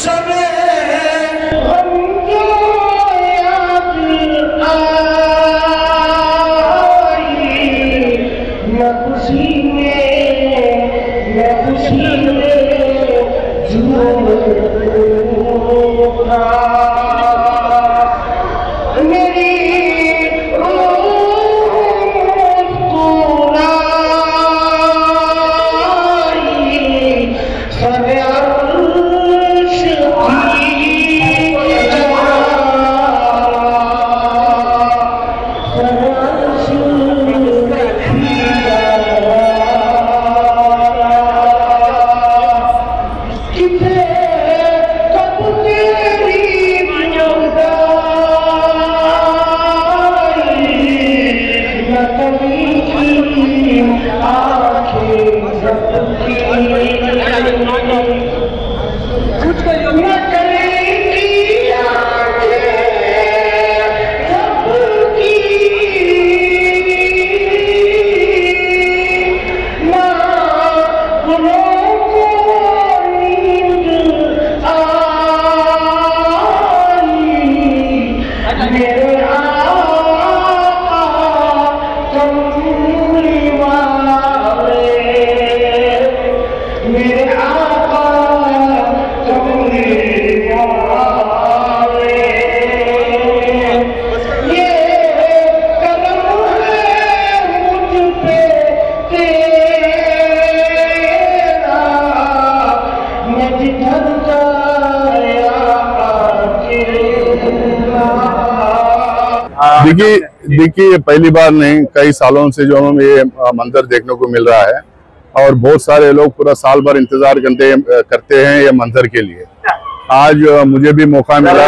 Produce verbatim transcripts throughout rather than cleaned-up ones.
देखिए देखिए पहली बार नहीं, कई सालों से जो हमें ये मंजर देखने को मिल रहा है और बहुत सारे लोग पूरा साल भर इंतजार करते करते हैं ये मंजर के लिए। आज मुझे भी मौका मिला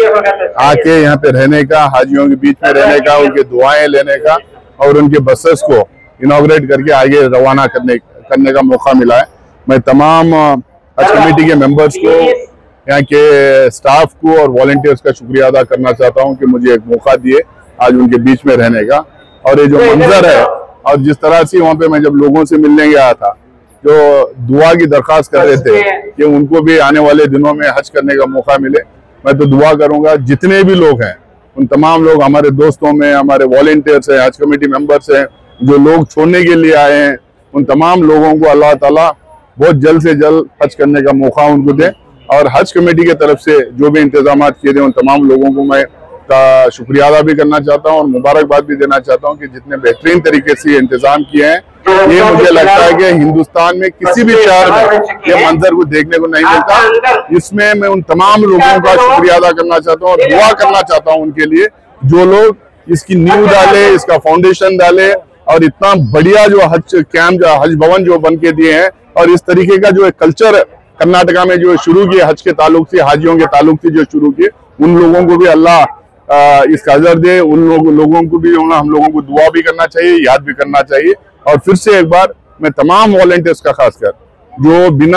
आके यहाँ पे रहने का, हाजियों के बीच में रहने का, उनके दुआएं लेने का और उनके बसेस को इनॉग्रेट करके आगे रवाना करने करने का मौका मिला है। मैं तमाम हज कमेटी के मेंबर्स को, यहाँ के स्टाफ को और वॉलंटियर्स का शुक्रिया अदा करना चाहता हूँ कि मुझे एक मौका दिए आज उनके बीच में रहने का। और ये जो मंजर है और जिस तरह से वहाँ पे मैं जब लोगों से मिलने गया था जो दुआ की दरख्वास्त कर रहे थे कि उनको भी आने वाले दिनों में हज करने का मौका मिले, मैं तो दुआ करूंगा जितने भी लोग हैं उन तमाम लोग, हमारे दोस्तों में हमारे वॉलंटियर्स हैं, हज कमेटी मेंबर्स हैं, जो लोग छोड़ने के लिए आए हैं, उन तमाम लोगों को अल्लाह ताला बहुत जल्द से जल्द हज करने का मौका उनको दे। और हज कमेटी की तरफ से जो भी इंतजाम किए थे उन तमाम लोगों को मैं का शुक्रिया अदा भी करना चाहता हूं और मुबारकबाद भी देना चाहता हूं कि जितने बेहतरीन तरीके से इंतजाम किए हैं। ये मुझे लगता है कि हिंदुस्तान में किसी भी शहर में ये मंजर को देखने को नहीं मिलता। इसमें मैं उन तमाम लोगों का शुक्रिया अदा करना चाहता हूं और दुआ करना चाहता हूं उनके लिए जो लोग इसकी नींव डाले, इसका फाउंडेशन डाले और इतना बढ़िया जो हज कैंप, हज भवन जो बन के दिए हैं और इस तरीके का जो कल्चर कर्नाटका में जो शुरू किए हज के ताल्लुक से, हाजियों के ताल्लुक से जो शुरू किए, उन लोगों को भी अल्लाह इसका अजर दे। उन लोग, लोगों को भी हम लोगों को दुआ भी करना चाहिए, याद भी करना चाहिए। और फिर से एक बार मैं तमाम वॉलंटियर्स का खासकर जो बिना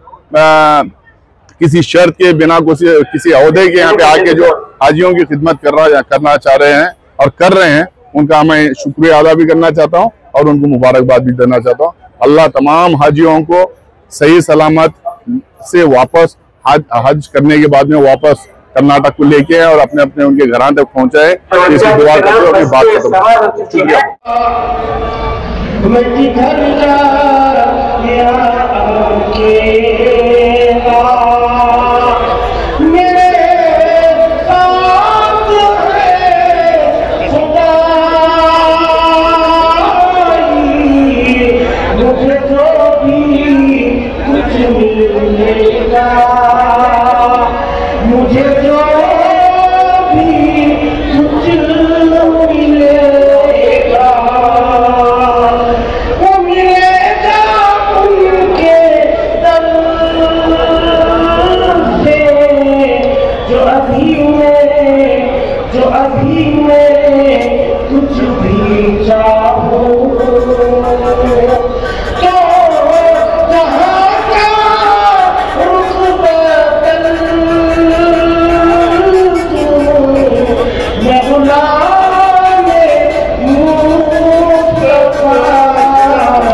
आ, किसी शर्त के, बिना किसी किसी अहदे के यहाँ पे आके जो हाजियों की खिदमत कर रहा करना चाह रहे हैं और कर रहे हैं, उनका मैं शुक्रिया अदा भी करना चाहता हूँ और उनको मुबारकबाद भी देना चाहता हूँ। अल्लाह तमाम हाजियों को सही सलामत से वापस हज हज करने के बाद में वापस कर्नाटक को लेके आए और अपने अपने उनके घरां तक पहुंचाए। इसकी दुआ करते हुए अपनी बात खत्म। शुक्रिया। मुझे जो भी कुछ मिलेगा वो मिलेगा उनके दर से, जो अभी मैं जो अभी मैं कुछ भी चाहूं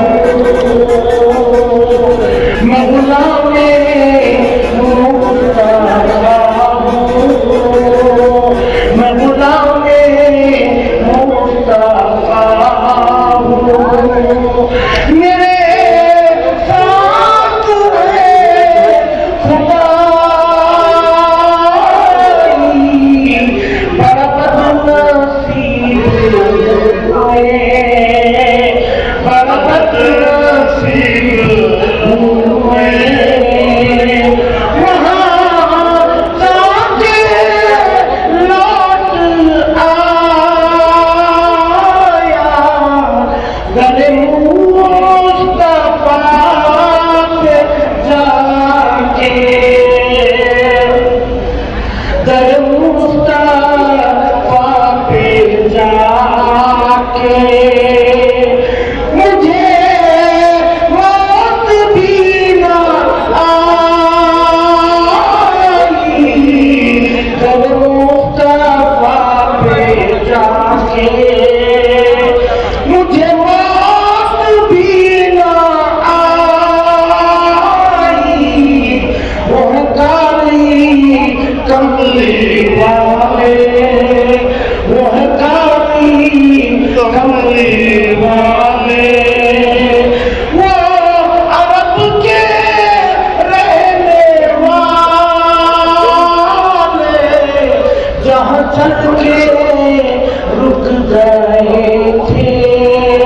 Mahula mein जहाँ चल के रुक गए थे।